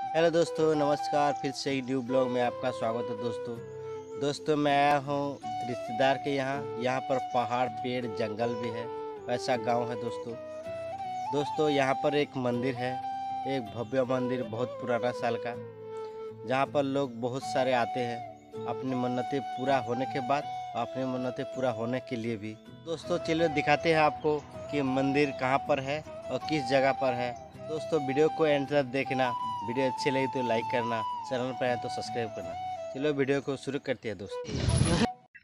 Hello दोस्तों, नमस्कार। फिर से एक न्यू ब्लॉग में आपका स्वागत है दोस्तों मैं आया हूँ रिश्तेदार के यहाँ पर पहाड़, पेड़, जंगल भी है, वैसा गांव है दोस्तों यहाँ पर एक मंदिर है, एक भव्य मंदिर, बहुत पुराना साल का, जहाँ पर लोग बहुत सारे आते हैं अपनी मन्नतें पूरा होने के बाद, अपनी मन्नतें पूरा होने के लिए भी। दोस्तों चलिए दिखाते हैं आपको कि मंदिर कहाँ पर है और किस जगह पर है। दोस्तों वीडियो को एंड तक देखना, वीडियो अच्छी लगी तो लाइक करना, चैनल पर आए तो सब्सक्राइब करना। चलो वीडियो को शुरू करते हैं दोस्तों।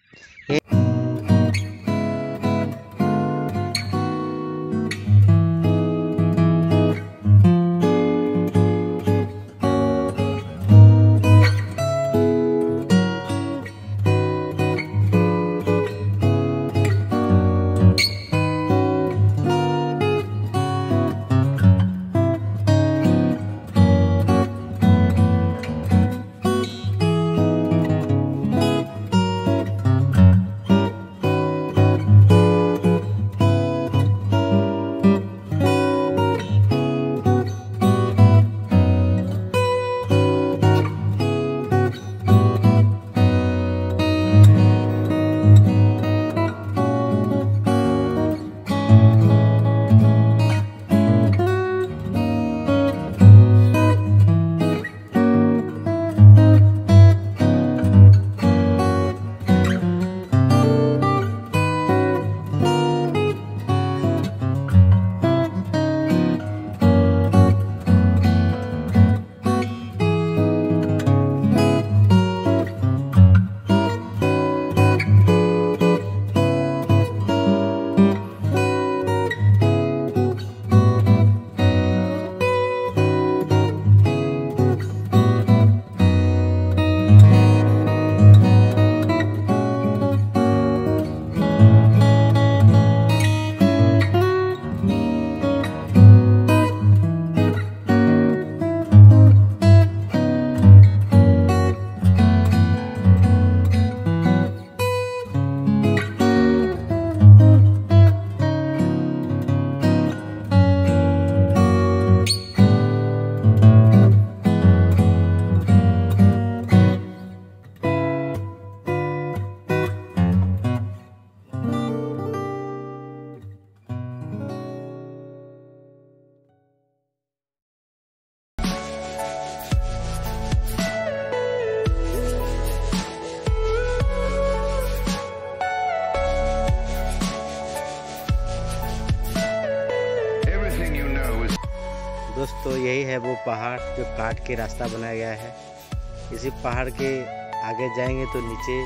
दोस्तों यही है वो पहाड़ जो काट के रास्ता बनाया गया है। इसी पहाड़ के आगे जाएंगे तो नीचे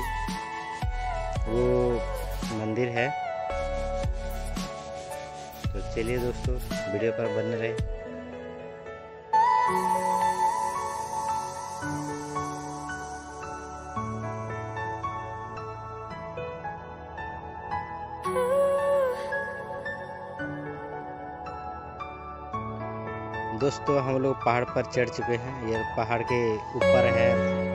वो मंदिर है। तो चलिए दोस्तों वीडियो पर बने रहे। दोस्तों हम लोग पहाड़ पर चढ़ चुके हैं, ये पहाड़ के ऊपर है।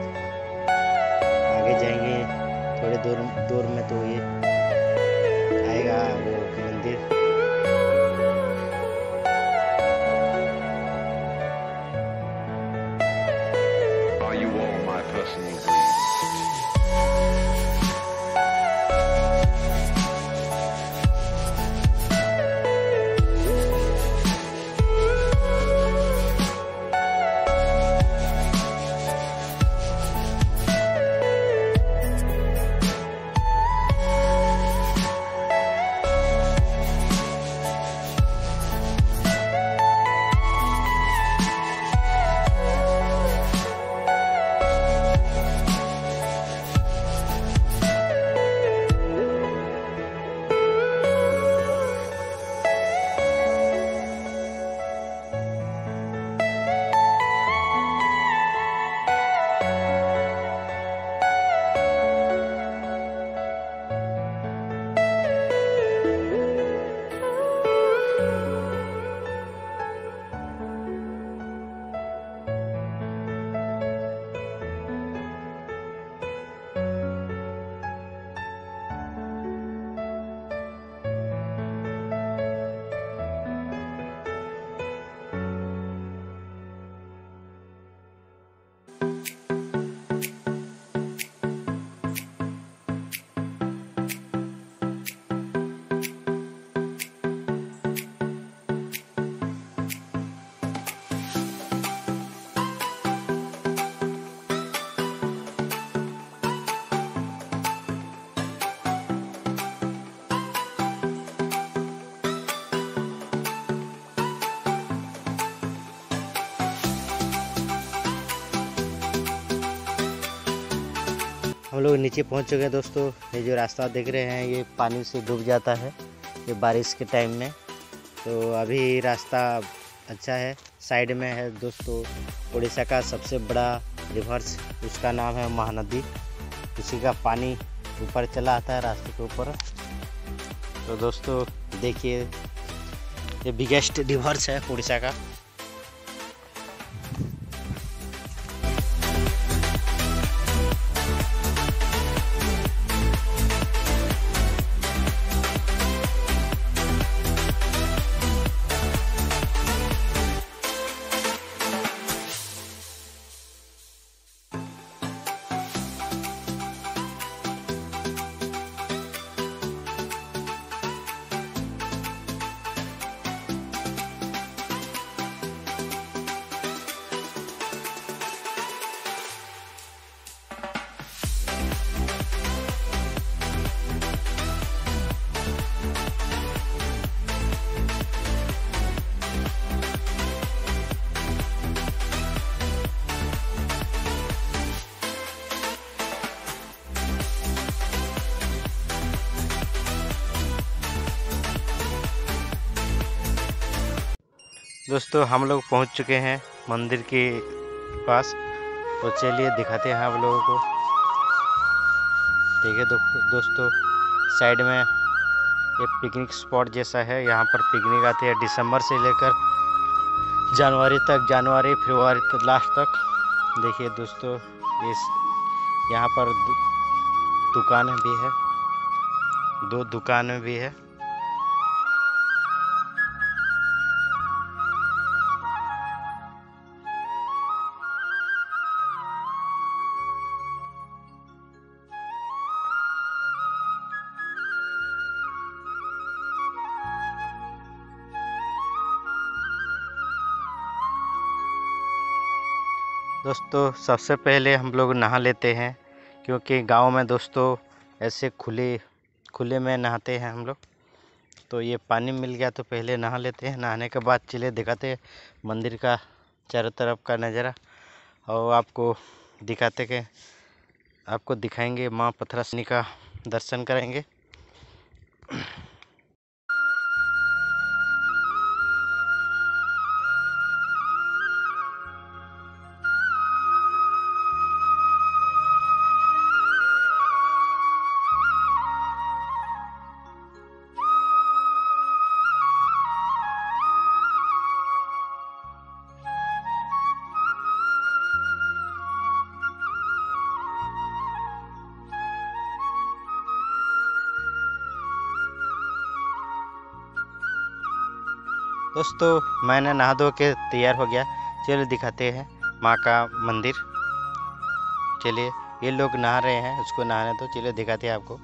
आगे जाएंगे थोड़े दूर में तो ये आएगा वो मंदिर। Are you all my personal dreams? हम लोग नीचे पहुंच चुके हैं दोस्तों। ये जो रास्ता देख रहे हैं ये पानी से डूब जाता है ये बारिश के टाइम में। तो अभी रास्ता अच्छा है। साइड में है दोस्तों उड़ीसा का सबसे बड़ा रिवर्स, उसका नाम है महानदी। उसी का पानी ऊपर चला आता है रास्ते के ऊपर। तो दोस्तों देखिए ये बिगेस्ट रिवर्स है उड़ीसा का। दोस्तों हम लोग पहुंच चुके हैं मंदिर के पास। तो चलिए दिखाते हैं आप लोगों को। देखिए दोस्तों साइड में ये पिकनिक स्पॉट जैसा है। यहाँ पर पिकनिक आते हैं दिसंबर से लेकर जनवरी तक, जनवरी फरवरी तक लास्ट तक। देखिए दोस्तों इस यहाँ पर दुकानें भी है, 2 दुकानें भी है। दोस्तों सबसे पहले हम लोग नहा लेते हैं, क्योंकि गांव में दोस्तों ऐसे खुले में नहाते हैं हम लोग। तो ये पानी मिल गया तो पहले नहा लेते हैं। नहाने के बाद चले दिखाते हैं मंदिर का चारों तरफ का नज़ारा, और आपको दिखाएंगे माँ पथरासिनी का दर्शन करेंगे। दोस्तों मैंने नहा धो के तैयार हो गया। चलिए दिखाते हैं माँ का मंदिर। चलिए ये लोग नहा रहे हैं, उसको नहाने दो। चलिए दिखाते हैं आपको।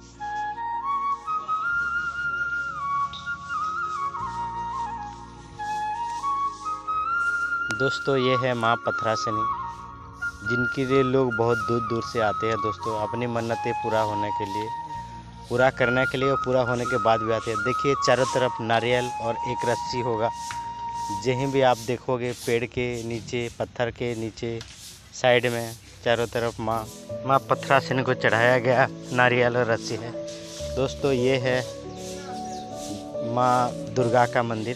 दोस्तों ये है माँ पथरासिनी, जिनके लिए लोग बहुत दूर दूर से आते हैं दोस्तों अपनी मन्नतें पूरा करने के लिए और पूरा होने के बाद भी आते हैं। देखिए चारों तरफ नारियल और एक रस्सी होगा। जहीं भी आप देखोगे पेड़ के नीचे, पत्थर के नीचे साइड में चारों तरफ माँ पथरासिनी को चढ़ाया गया नारियल और रस्सी है। दोस्तों ये है माँ दुर्गा का मंदिर।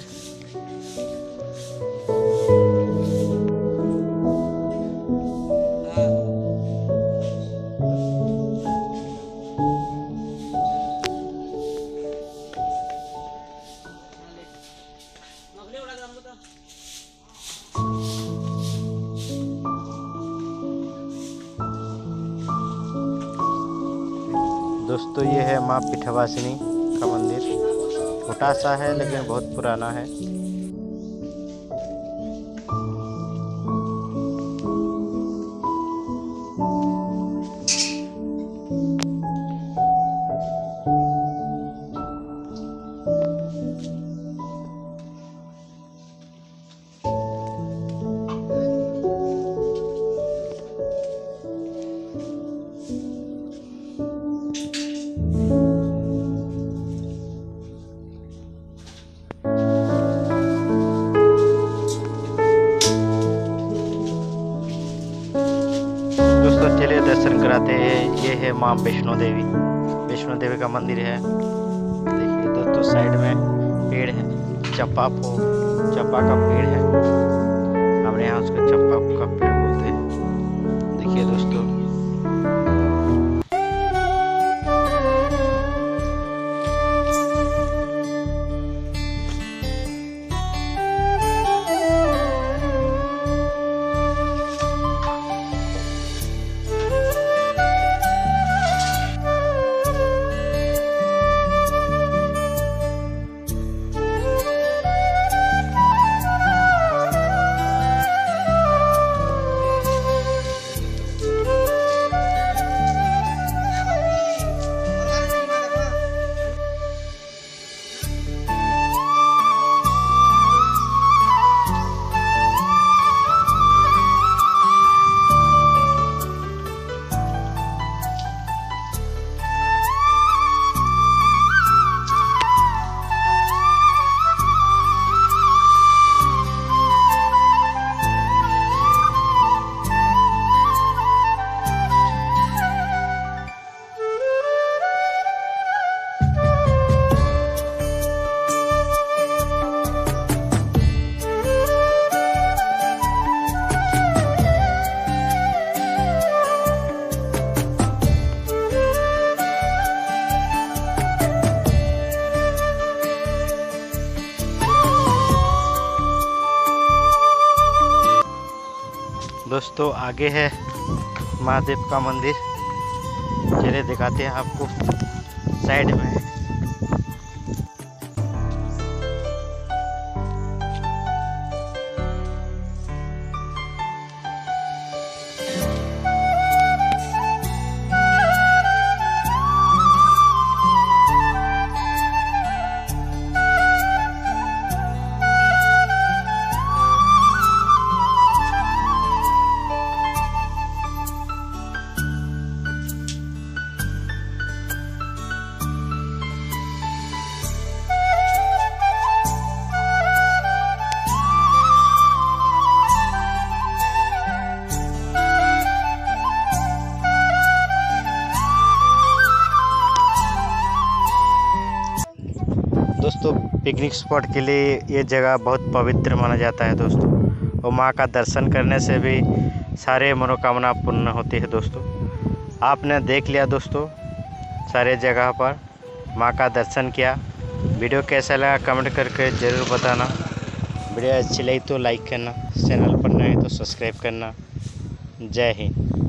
दोस्तों ये है माँ पीठवासिनी का मंदिर। छोटा सा है लेकिन बहुत पुराना है। दर्शन कराते हैं। ये है माँ वैष्णो देवी का मंदिर है। देखिए दोस्तों, साइड में पेड़ है, चंपा का पेड़ है। हमारे यहाँ उसको चंपा का पेड़ बोलते हैं। देखिए दोस्तों, आगे है महादेव का मंदिर। चलिए दिखाते हैं आपको साइड में। दोस्तों, पिकनिक स्पॉट के लिए ये जगह बहुत पवित्र माना जाता है दोस्तों, और माँ का दर्शन करने से भी सारे मनोकामना पूर्ण होती है दोस्तों। आपने देख लिया दोस्तों, सारे जगह पर माँ का दर्शन किया। वीडियो कैसा लगा कमेंट करके ज़रूर बताना। वीडियो अच्छी लगी तो लाइक करना, चैनल पर नए तो सब्सक्राइब करना। जय हिंद।